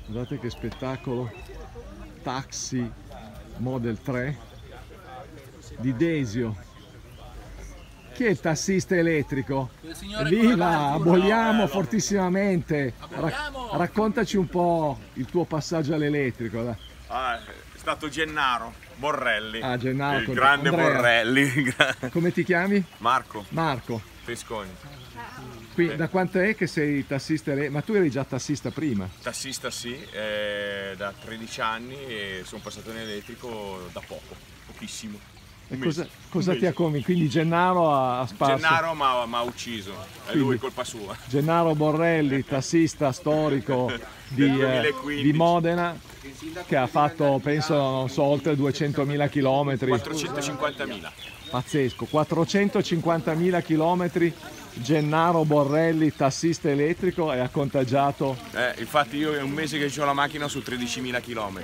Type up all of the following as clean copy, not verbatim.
Guardate che spettacolo, taxi Model 3 di Desio. Chi è il tassista elettrico? Viva, aboliamo fortissimamente. Raccontaci un po' il tuo passaggio all'elettrico. È stato Gennaro Borrelli, Ah, Gennaro, il grande Andrea. Borrelli. Come ti chiami? Marco Marco. Fresconi. Qui, da quanto è che sei tassista elettrico? Ma tu eri già tassista prima? Tassista sì, da 13 anni e sono passato in elettrico da poco, pochissimo. E cosa ti ha convinto? Quindi Gennaro ha sparso. Gennaro mi ha ucciso, è lui, colpa sua. Gennaro Borrelli, tassista storico di Modena, che ha fatto, penso, non so, oltre 200.000 km. 450.000. Pazzesco, 450.000 km. Gennaro Borrelli, tassista elettrico, e ha contagiato. Infatti io è un mese che ho la macchina su 13.000 km.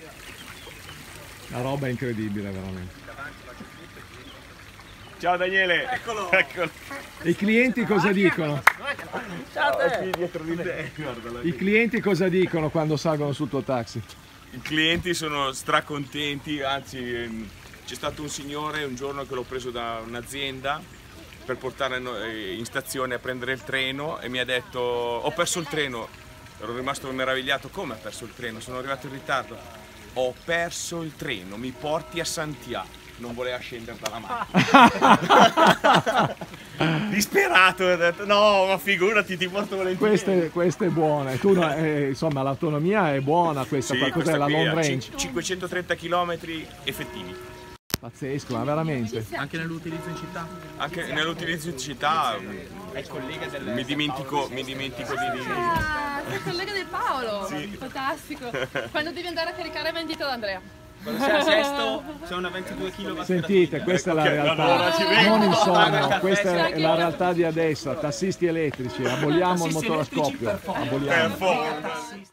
La roba è incredibile, veramente. Ciao Daniele! Eccolo! Eccolo. E i clienti cosa dicono? Ciao a te! Dietro di te. I clienti cosa dicono quando salgono sul tuo taxi? I clienti sono stracontenti, anzi c'è stato un signore un giorno che l'ho preso da un'azienda per portare in stazione a prendere il treno e mi ha detto: ho perso il treno. Ero rimasto meravigliato. Come ha perso il treno? Sono arrivato in ritardo. Ho perso il treno, mi porti a Santiago. Non voleva scendere dalla macchina. Disperato, ho detto no, ma figurati, ti porto volentieri. Questa è buona. E tu, insomma, l'autonomia è buona, questa, Sì, cos'è questa la qui long è range? 530 km effettivi. Pazzesco, ma veramente. Anche nell'utilizzo in città? Anche nell'utilizzo in città mi dimentico di Sei collega di Paolo, fantastico. Quando devi andare a caricare vai in dito da Andrea. Quando sei a Sesto c'è una 22 kW. Sentite, questa è la realtà, non il sogno, questa è la realtà di adesso, tassisti elettrici, aboliamo il motore a scoppio, aboliamo.